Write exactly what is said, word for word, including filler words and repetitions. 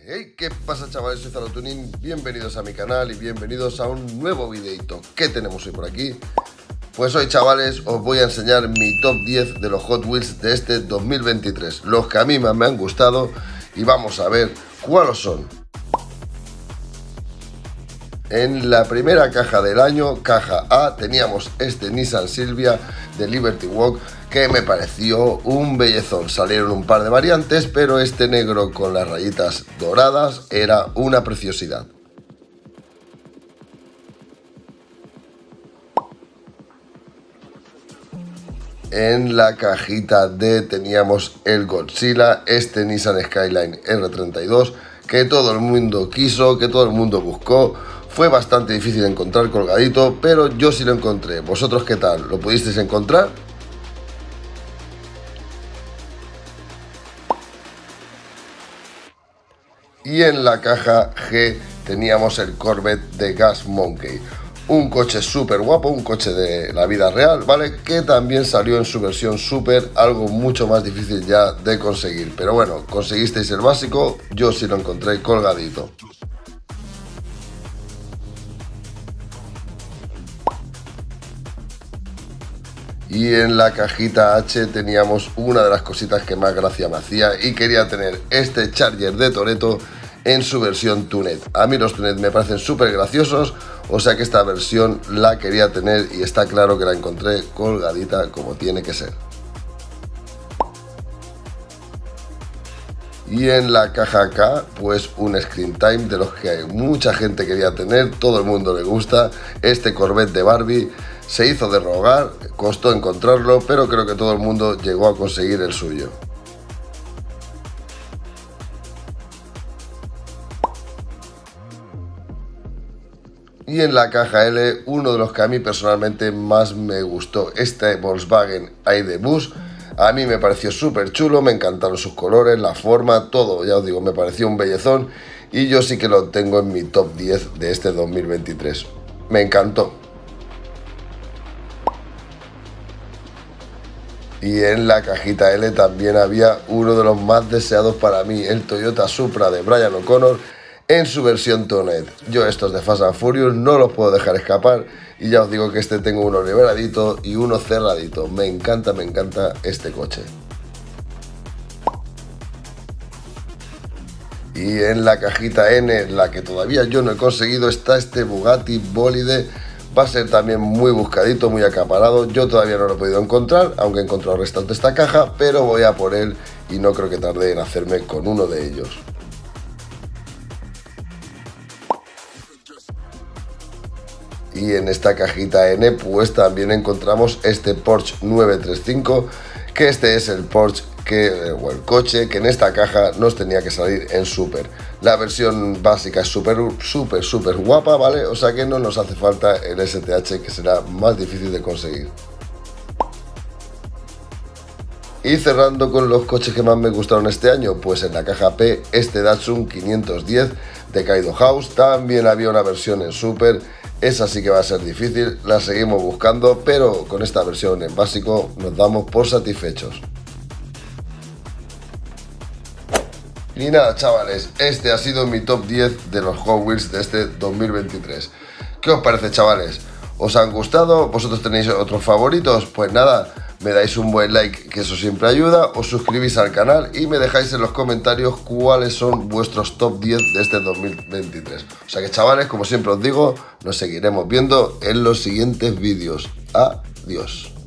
Hey, ¿qué pasa, chavales? Soy Zalotuning, bienvenidos a mi canal y bienvenidos a un nuevo videito. ¿Qué tenemos hoy por aquí? Pues hoy, chavales, os voy a enseñar mi top diez de los Hot Wheels de este dos mil veintitrés, los que a mí más me han gustado, y vamos a ver cuáles son. En la primera caja del año, caja A, teníamos este Nissan Silvia de Liberty Walk, que me pareció un bellezón. Salieron un par de variantes, pero este negro con las rayitas doradas era una preciosidad. En la cajita D teníamos el Godzilla, este Nissan Skyline R treinta y dos, que todo el mundo quiso, que todo el mundo buscó. Fue bastante difícil de encontrar colgadito, pero yo sí lo encontré. ¿Vosotros qué tal? ¿Lo pudisteis encontrar? Y en la caja G teníamos el Corvette de Gas Monkey. Un coche súper guapo, un coche de la vida real, ¿vale? Que también salió en su versión Super, algo mucho más difícil ya de conseguir. Pero bueno, conseguisteis el básico, yo sí lo encontré colgadito. Y en la cajita H teníamos una de las cositas que más gracia me hacía y quería tener este Charger de Toretto en su versión Tuned. A mí los Tuned me parecen súper graciosos, o sea que esta versión la quería tener y está claro que la encontré colgadita como tiene que ser. Y en la caja K, pues un Screen Time de los que mucha gente quería tener, todo el mundo le gusta, este Corvette de Barbie. Se hizo de rogar, costó encontrarlo, pero creo que todo el mundo llegó a conseguir el suyo. Y en la caja L, uno de los que a mí personalmente más me gustó, este Volkswagen ID Bus. A mí me pareció súper chulo, me encantaron sus colores, la forma, todo, ya os digo, me pareció un bellezón. Y yo sí que lo tengo en mi top diez de este dos mil veintitrés. Me encantó. Y en la cajita L también había uno de los más deseados para mí, el Toyota Supra de Brian O'Connor en su versión Toned. Yo estos de Fast and Furious no los puedo dejar escapar y ya os digo que este tengo uno liberadito y uno cerradito. Me encanta, me encanta este coche. Y en la cajita N, la que todavía yo no he conseguido, está este Bugatti Bolide. Va a ser también muy buscadito, muy acaparado. Yo todavía no lo he podido encontrar, aunque he encontrado el resto de esta caja, pero voy a por él y no creo que tarde en hacerme con uno de ellos. Y en esta cajita N, pues también encontramos este Porsche nueve treinta y cinco, que este es el Porsche que, o el coche que en esta caja nos tenía que salir en Super. La versión básica es súper, súper, súper guapa, ¿vale? O sea que no nos hace falta el S T H, que será más difícil de conseguir. Y cerrando con los coches que más me gustaron este año, pues en la caja P, este Datsun quinientos diez de Kaido House. También había una versión en Super, esa sí que va a ser difícil, la seguimos buscando, pero con esta versión en básico nos damos por satisfechos. Y nada, chavales, este ha sido mi top diez de los Hot Wheels de este dos mil veintitrés. ¿Qué os parece, chavales? ¿Os han gustado? ¿Vosotros tenéis otros favoritos? Pues nada, me dais un buen like, que eso siempre ayuda, os suscribís al canal y me dejáis en los comentarios cuáles son vuestros top diez de este dos mil veintitrés. O sea que, chavales, como siempre os digo, nos seguiremos viendo en los siguientes vídeos. Adiós.